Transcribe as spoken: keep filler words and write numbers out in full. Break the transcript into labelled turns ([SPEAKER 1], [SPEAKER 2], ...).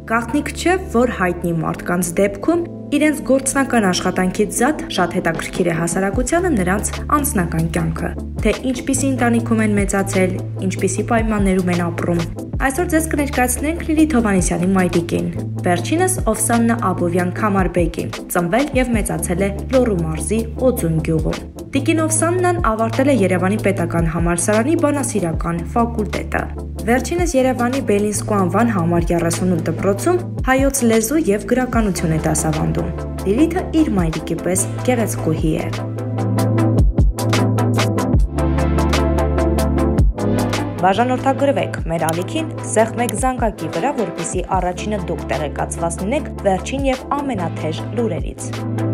[SPEAKER 1] Գաղտնիք չէ, որ հայտնի մարդկանց դեպքում իրենց գործնական աշխատանքից զատ շատ հետաքրքիր է հասարակությանը նրանց անձնական կյանքը, թե ինչպիսի ընտանիքում են մեծացել, ինչպիսի պայմաններում են ապրում։ Այսօր ձեզ կներկայացնենք Լիլիթ Հովհաննիսյանի մայրիկին, վերջինս Օվսաննա Աբովյան Քամարբեկին, ծնվել եւ մեծացել է Լոռու մարզի Օձուն գյուղում։ Տիկին Օվսաննան ավարտել է Երևանի պետական համալսարանի բանասիրական ֆակուլտետը։ Վերջինս Երևանի Բելինսկու անվան համար երեսունութ դպրոցում հայոց լեզու եւ գրականություն է դասավանդում։ Լիլիթը իր մայրիկի պես գեղեցկուհի է։ Բաժանորդագրվեք մեր ալիքին, սեղմեք զանգակի վրա, որպեսզի առաջինը դուք տեղեկացված լինեք վերջին եւ ամենաթեժ լուրերից։